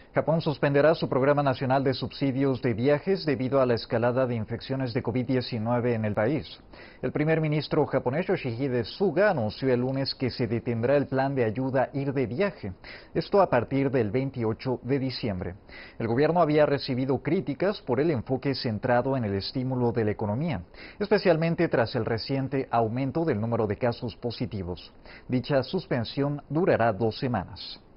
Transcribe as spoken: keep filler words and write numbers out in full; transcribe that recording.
Japón suspenderá su programa nacional de subsidios de viajes debido a la escalada de infecciones de COVID diecinueve en el país. El primer ministro japonés Yoshihide Suga anunció el lunes que se detendrá el plan de ayuda Ir de Viaje, esto a partir del veintiocho de diciembre. El gobierno había recibido críticas por el enfoque centrado en el estímulo de la economía, especialmente tras el reciente aumento del número de casos positivos. Dicha suspensión durará dos semanas.